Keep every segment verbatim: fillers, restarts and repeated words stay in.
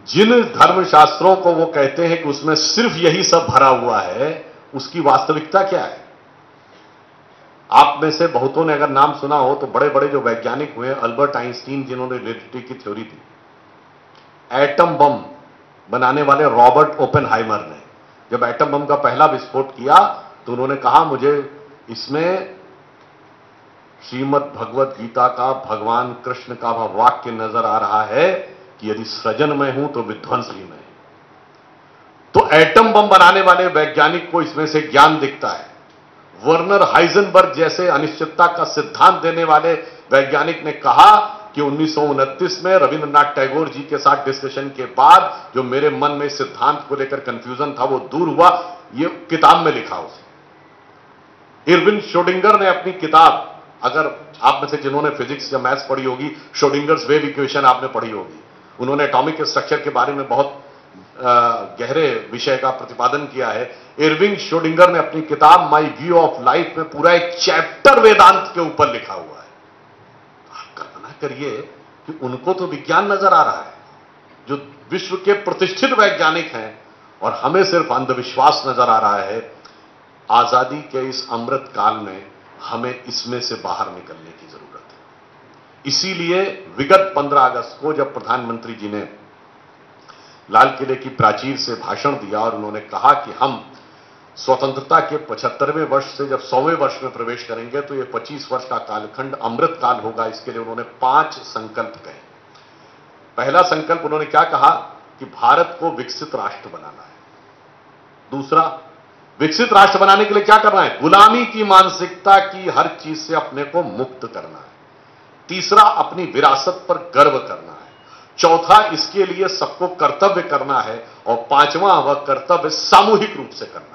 जिन धर्मशास्त्रों को वो कहते हैं कि उसमें सिर्फ यही सब भरा हुआ है, उसकी वास्तविकता क्या है? आप में से बहुतों ने अगर नाम सुना हो तो बड़े बड़े जो वैज्ञानिक हुए, अल्बर्ट आइंस्टीन जिन्होंने रिलेटिविटी की थ्योरी दी, एटम बम बनाने वाले रॉबर्ट ओपेनहाइमर ने जब एटम बम का पहला विस्फोट किया तो उन्होंने कहा मुझे इसमें श्रीमद् भगवत गीता का, भगवान कृष्ण का वह वाक्य नजर आ रहा है कि यदि सृजन में हूं तो विध्वंस भी मैं। तो एटम बम बनाने वाले वैज्ञानिक को इसमें से ज्ञान दिखता है। वर्नर हाइजेनबर्ग जैसे अनिश्चितता का सिद्धांत देने वाले वैज्ञानिक ने कहा कि उन्नीस सौ उनतीस में रविंद्रनाथ टैगोर जी के साथ डिस्कशन के बाद जो मेरे मन में सिद्धांत को लेकर कंफ्यूजन था वो दूर हुआ। ये किताब में लिखा उसे। इरविन श्रोडिंगर ने अपनी किताब, अगर आप में से जिन्होंने फिजिक्स या मैथ्स पढ़ी होगी, श्रोडिंगर्स वेव इक्वेशन आपने पढ़ी होगी, उन्होंने एटॉमिक स्ट्रक्चर के बारे में बहुत गहरे विषय का प्रतिपादन किया है। इरविंग श्रोडिंगर ने अपनी किताब माई व्यू ऑफ लाइफ में पूरा एक चैप्टर वेदांत के ऊपर लिखा हुआ है। आप कल्पना करिए कि उनको तो विज्ञान नजर आ रहा है, जो विश्व के प्रतिष्ठित वैज्ञानिक हैं, और हमें सिर्फ अंधविश्वास नजर आ रहा है। आजादी के इस अमृत काल में हमें इसमें से बाहर निकलने की जरूरत है। इसीलिए विगत पंद्रह अगस्त को जब प्रधानमंत्री जी ने लाल किले की प्राचीर से भाषण दिया और उन्होंने कहा कि हम स्वतंत्रता के पचहत्तरवें वर्ष से जब सौवें वर्ष में प्रवेश करेंगे तो ये पच्चीस वर्ष का कालखंड अमृत काल होगा, इसके लिए उन्होंने पांच संकल्प कहे। पहला संकल्प उन्होंने क्या कहा कि भारत को विकसित राष्ट्र बनाना है। दूसरा, विकसित राष्ट्र बनाने के लिए क्या करना है? गुलामी की मानसिकता की हर चीज से अपने को मुक्त करना है। तीसरा, अपनी विरासत पर गर्व करना है। चौथा, इसके लिए सबको कर्तव्य करना है। और पांचवा, वह कर्तव्य सामूहिक रूप से करना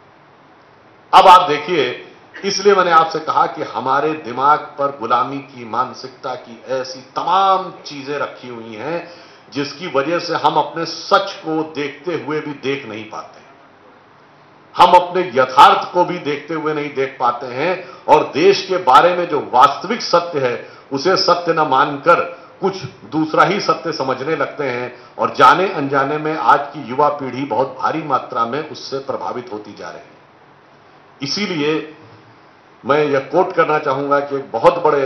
है। अब आप देखिए, इसलिए मैंने आपसे कहा कि हमारे दिमाग पर गुलामी की मानसिकता की ऐसी तमाम चीजें रखी हुई हैं जिसकी वजह से हम अपने सच को देखते हुए भी देख नहीं पाते, हम अपने यथार्थ को भी देखते हुए नहीं देख पाते हैं, और देश के बारे में जो वास्तविक सत्य है उसे सत्य न मानकर कुछ दूसरा ही सत्य समझने लगते हैं, और जाने अनजाने में आज की युवा पीढ़ी बहुत भारी मात्रा में उससे प्रभावित होती जा रही है। इसीलिए मैं यह कोट करना चाहूंगा कि एक बहुत बड़े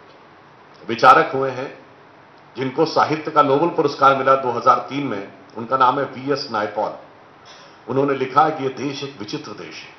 विचारक हुए हैं जिनको साहित्य का नोबेल पुरस्कार मिला दो हज़ार तीन में, उनका नाम है वी एस नायपॉल। उन्होंने लिखा कि यह देश एक विचित्र देश है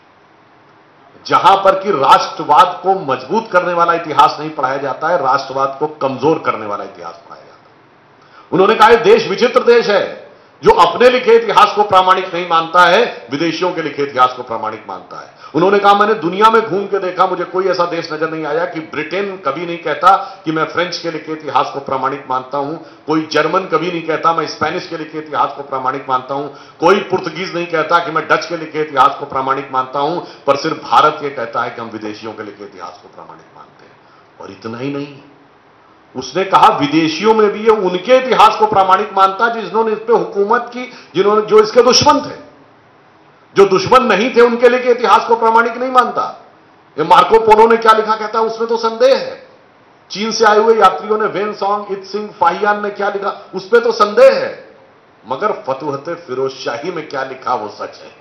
जहां पर कि राष्ट्रवाद को मजबूत करने वाला इतिहास नहीं पढ़ाया जाता है, राष्ट्रवाद को कमजोर करने वाला इतिहास पढ़ाया जाता है। उन्होंने कहा यह देश विचित्र देश है जो अपने लिखे इतिहास को प्रामाणिक नहीं मानता है, विदेशियों के लिखे इतिहास को प्रामाणिक मानता है। उन्होंने कहा मैंने दुनिया में घूम के देखा, मुझे कोई ऐसा देश नजर नहीं आया कि ब्रिटेन कभी नहीं कहता कि मैं फ्रेंच के लिखे इतिहास को प्रामाणिक मानता हूं, कोई जर्मन कभी नहीं कहता मैं स्पेनिश के लिखे इतिहास को प्रामाणिक मानता हूं, कोई पुर्तगीज नहीं कहता कि मैं डच के लिखे इतिहास को प्रामाणिक मानता हूं, पर सिर्फ भारत ये कहता है कि हम विदेशियों के लिखे इतिहास को प्रामाणिक मानते हैं। और इतना ही नहीं, उसने कहा विदेशियों में भी ये उनके इतिहास को प्रामाणिक मानता जिन्होंने इस पे हुकूमत की, जिन्होंने जो इसके दुश्मन थे। जो दुश्मन नहीं थे उनके लिए इतिहास को प्रामाणिक नहीं मानता। ये मार्को पोलो ने क्या लिखा कहता है उसमें तो संदेह है। चीन से आए हुए यात्रियों ने वेन सॉन्ग, इत सिंह, फाहियान ने क्या लिखा उस पर तो संदेह है, मगर फतुहते फिरोज शाही में क्या लिखा वो सच है।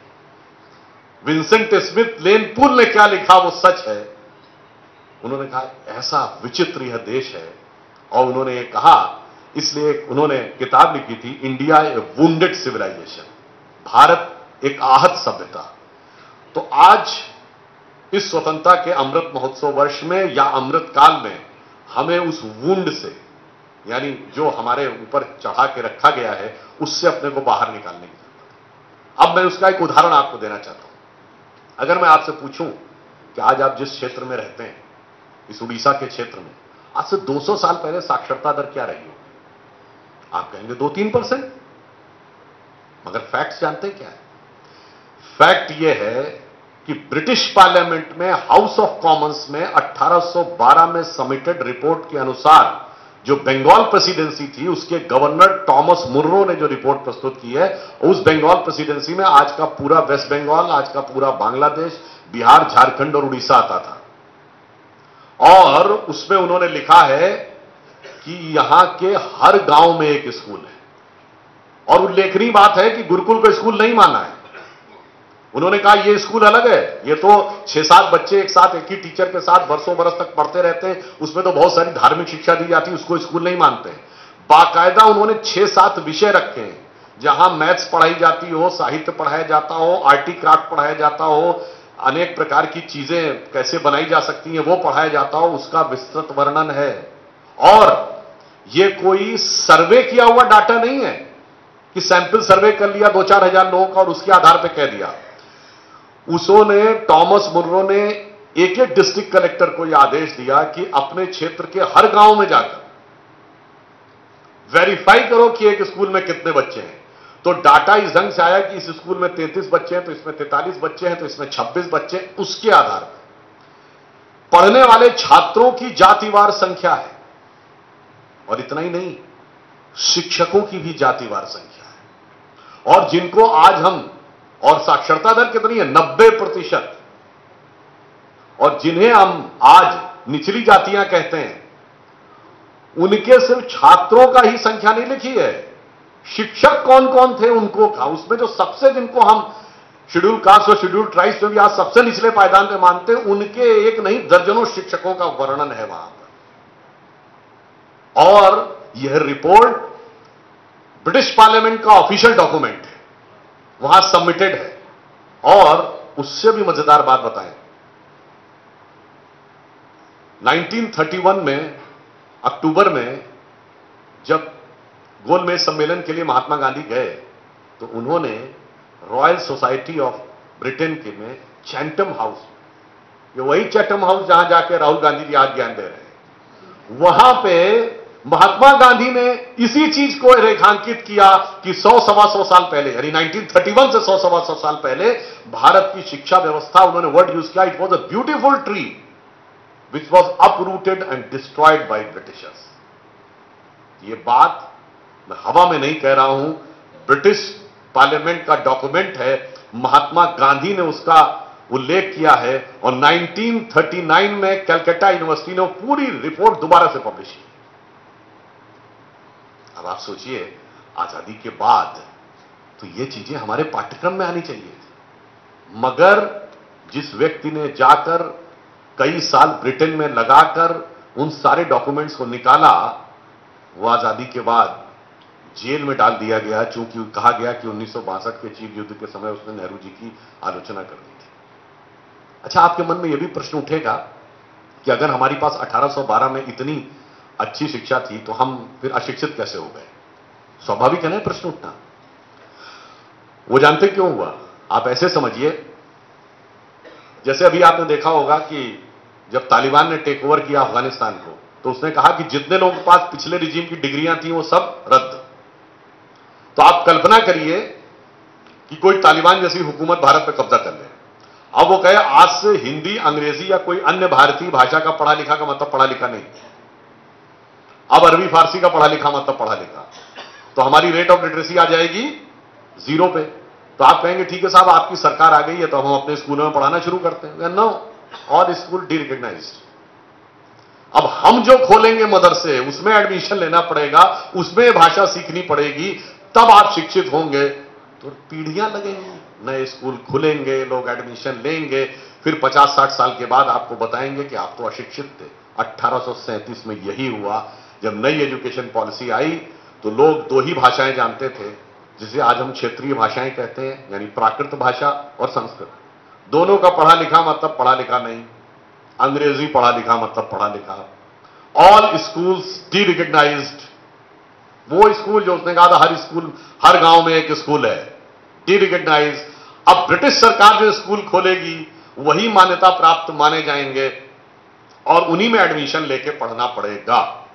विंसेंट स्मिथ लेनपूल ने क्या लिखा वो सच है। उन्होंने कहा ऐसा विचित्र यह देश है, और उन्होंने ये कहा, इसलिए उन्होंने किताब लिखी थी India a wounded civilisation, Bharat एक आहत सभ्यता। तो आज इस स्वतंत्रता के अमृत महोत्सव वर्ष में या अमृत काल में हमें उस वुंड से, यानी जो हमारे ऊपर चढ़ा के रखा गया है, उससे अपने को बाहर निकालने की जरूरत है। अब मैं उसका एक उदाहरण आपको देना चाहता हूं। अगर मैं आपसे पूछूं कि आज आप जिस क्षेत्र में रहते हैं, इस उड़ीसा के क्षेत्र में, आज से दो सौ साल पहले साक्षरता दर क्या रही होगी? आप कहेंगे दो तीन परसेंट, मगर फैक्ट्स जानते हैं क्या है? फैक्ट यह है कि ब्रिटिश पार्लियामेंट में हाउस ऑफ कॉमन्स में अठारह सौ बारह में सबमिटेड रिपोर्ट के अनुसार जो बंगाल प्रेसिडेंसी थी उसके गवर्नर टॉमस मुर्रो ने जो रिपोर्ट प्रस्तुत की है, उस बंगाल प्रेसिडेंसी में आज का पूरा वेस्ट बंगाल, आज का पूरा बांग्लादेश, बिहार, झारखंड और उड़ीसा आता था। और उसमें उन्होंने लिखा है कि यहां के हर गांव में एक स्कूल है, और उल्लेखनीय बात है कि गुरुकुल को स्कूल नहीं माना है। उन्होंने कहा ये स्कूल अलग है, ये तो छह सात बच्चे एक साथ एक ही टीचर के साथ वर्षों बरस तक पढ़ते रहते हैं, उसमें तो बहुत सारी धार्मिक शिक्षा दी जाती है, उसको स्कूल नहीं मानते हैं। बाकायदा उन्होंने छह सात विषय रखे हैं जहां मैथ्स पढ़ाई जाती हो, साहित्य पढ़ाया जाता हो, आर्टी क्राफ्ट पढ़ाया जाता हो, अनेक प्रकार की चीजें कैसे बनाई जा सकती हैं वो पढ़ाया जाता हो, उसका विस्तृत वर्णन है। और ये कोई सर्वे किया हुआ डाटा नहीं है कि सैंपल सर्वे कर लिया दो चार हजार लोगों का और उसके आधार पर कह दिया। उसने टॉमस मुर्रो ने एक एक डिस्ट्रिक्ट कलेक्टर को यह आदेश दिया कि अपने क्षेत्र के हर गांव में जाकर वेरीफाई करो कि एक स्कूल में कितने बच्चे हैं। तो डाटा इस ढंग से आया कि इस स्कूल में तैंतीस बच्चे हैं, तो इसमें तैंतालीस बच्चे हैं, तो इसमें छब्बीस बच्चे हैं। उसके आधार पर पढ़ने वाले छात्रों की जातिवार संख्या है, और इतना ही नहीं, शिक्षकों की भी जातिवार संख्या है। और जिनको आज हम, और साक्षरता दर कितनी है, नब्बे प्रतिशत, और जिन्हें हम आज निचली जातियां कहते हैं, उनके सिर्फ छात्रों का ही संख्या नहीं लिखी है, शिक्षक कौन कौन थे उनको कहा। उसमें जो सबसे, जिनको हम शेड्यूल कास्ट और शेड्यूल ट्राइब्स में भी आज सबसे निचले पायदान पे मानते हैं, उनके एक नहीं दर्जनों शिक्षकों का वर्णन है वहां पर। और यह रिपोर्ट ब्रिटिश पार्लियामेंट का ऑफिशियल डॉक्यूमेंट है, वहां सबमिटेड है। और उससे भी मजेदार बात बताएं, उन्नीस सौ इकतीस में अक्टूबर में जब गोलमेज सम्मेलन के लिए महात्मा गांधी गए, तो उन्होंने रॉयल सोसाइटी ऑफ ब्रिटेन के में चैंटम हाउस, ये वही चैटम हाउस जहां जाके राहुल गांधी जी आज ज्ञान दे रहे हैं, वहां पे महात्मा गांधी ने इसी चीज को रेखांकित किया कि सौ सवा सौ साल पहले, यानी उन्नीस सौ इकतीस से सौ सवा सौ साल पहले भारत की शिक्षा व्यवस्था, उन्होंने वर्ड यूज किया, it was a beautiful tree which was uprooted and destroyed by Britishers. ये बात मैं हवा में नहीं कह रहा हूं, ब्रिटिश पार्लियामेंट का डॉक्यूमेंट है, महात्मा गांधी ने उसका उल्लेख किया है। और उन्नीस सौ उनतालीस में कलकत्ता यूनिवर्सिटी ने पूरी रिपोर्ट दोबारा से पब्लिश की। अब आप सोचिए, आजादी के बाद तो ये चीजें हमारे पाठ्यक्रम में आनी चाहिए थी, मगर जिस व्यक्ति ने जाकर कई साल ब्रिटेन में लगाकर उन सारे डॉक्यूमेंट्स को निकाला, वो आजादी के बाद जेल में डाल दिया गया, चूंकि कहा गया कि उन्नीस सौ बासठ के चीन युद्ध के समय उसने नेहरू जी की आलोचना कर दी थी। अच्छा, आपके मन में यह भी प्रश्न उठेगा कि अगर हमारी पास अठारह सौ बारह में इतनी अच्छी शिक्षा थी तो हम फिर अशिक्षित कैसे हो गए? स्वाभाविक है ना प्रश्न उठना। वो जानते क्यों हुआ? आप ऐसे समझिए, जैसे अभी आपने देखा होगा कि जब तालिबान ने टेक ओवर किया अफगानिस्तान को, तो उसने कहा कि जितने लोगों के पास पिछले रिजीम की डिग्रियां थी वो सब रद्द। तो आप कल्पना करिए कि कोई तालिबान जैसी हुकूमत भारत पर कब्जा कर ले। अब वो कहे आज से हिंदी, अंग्रेजी या कोई अन्य भारतीय भाषा का पढ़ा लिखा का मतलब पढ़ा लिखा नहीं, अब अरबी फारसी का पढ़ा लिखा मतलब पढ़ा लिखा, तो हमारी रेट ऑफ लिटरेसी आ जाएगी जीरो पे। तो आप कहेंगे ठीक है साहब, आपकी सरकार आ गई है तो हम अपने स्कूलों में पढ़ाना शुरू करते हैं। No, all school derecognized. अब हम जो खोलेंगे मदरसे, उसमें एडमिशन लेना पड़ेगा, उसमें भाषा सीखनी पड़ेगी, तब आप शिक्षित होंगे। तो पीढ़ियां लगेंगी, नए स्कूल खुलेंगे, लोग एडमिशन लेंगे, फिर पचास साठ साल के बाद आपको बताएंगे कि आप तो अशिक्षित थे। अठारह सौ सैंतीस में यही हुआ, जब नई एजुकेशन पॉलिसी आई तो लोग दो ही भाषाएं जानते थे, जिसे आज हम क्षेत्रीय भाषाएं कहते हैं, यानी प्राकृत भाषा और संस्कृत। दोनों का पढ़ा लिखा मतलब पढ़ा लिखा नहीं, अंग्रेजी पढ़ा लिखा मतलब पढ़ा लिखा। All schools derecognized. वो स्कूल जो उसने कहा था हर स्कूल, हर गांव में एक स्कूल है, डीरिकग्नाइज। अब ब्रिटिश सरकार जो स्कूल खोलेगी वही मान्यता प्राप्त माने जाएंगे और उन्हीं में एडमिशन लेके पढ़ना पड़ेगा।